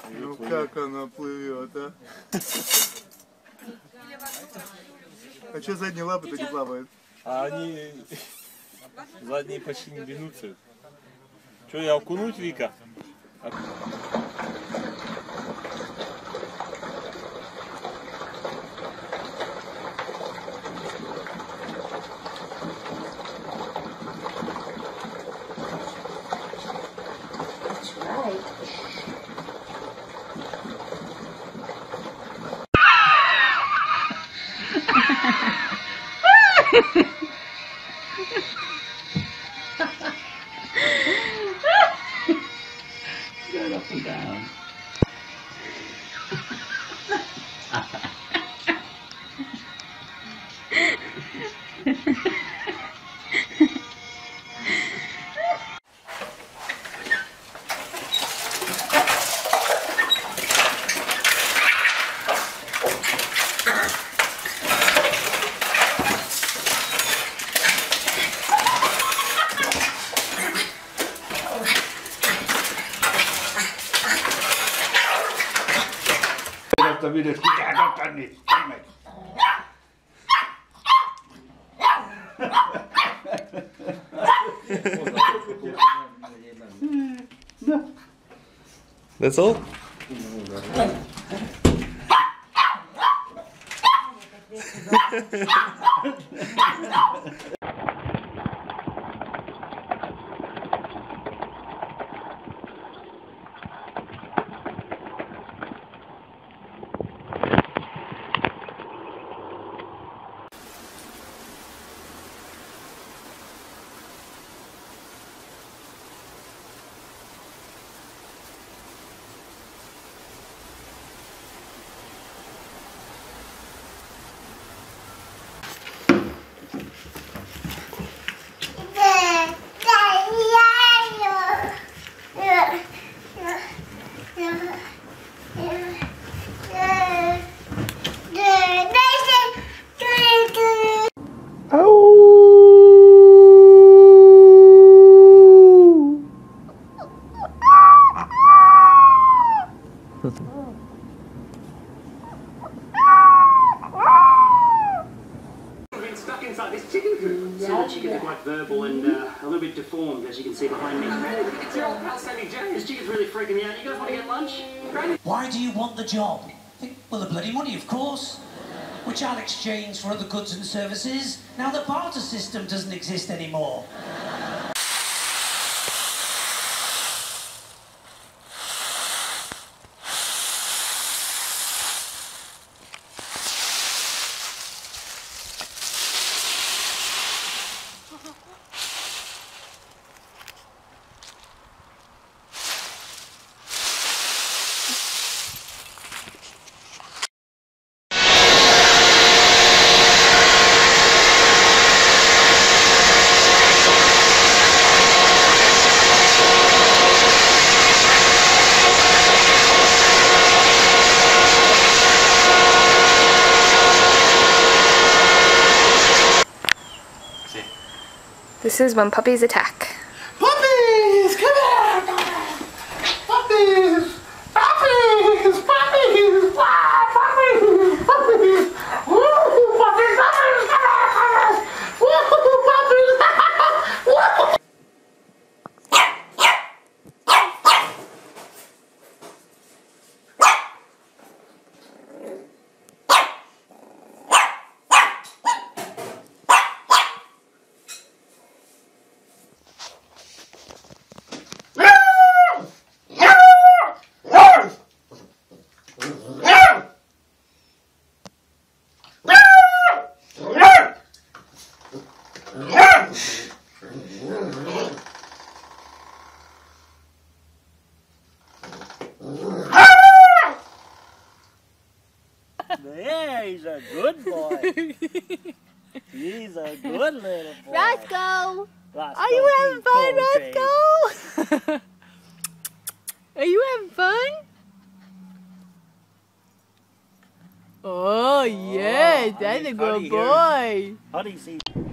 Ну как она плывет, а? А что задние лапы-то не плавают? А они задние почти не двинутся. Что, я окунуть, Вика? Go up and down. Vides, pitää ottaa niitä. That's all? Stuck inside this chicken coop. So the chickens are quite verbal and a little bit deformed, as you can see behind me. It's your old pal Sammy J. This chicken's really freaking me out. You guys want to get lunch? Why do you want the job? Well, the bloody money, of course. Which I'll exchange for other goods and services. Now the barter system doesn't exist anymore. This is when puppies attack. Puppies! Come here! Puppies! Puppies! Puppies! Puppies! Puppies! Woo! Puppies! Puppies! Come here! Woo! Puppies! Woo! Yeah, he's a good boy. He's a good little boy. Roscoe! Are you having fun, Roscoe? Are you having fun? Oh, yes, that's a good boy. How do you see?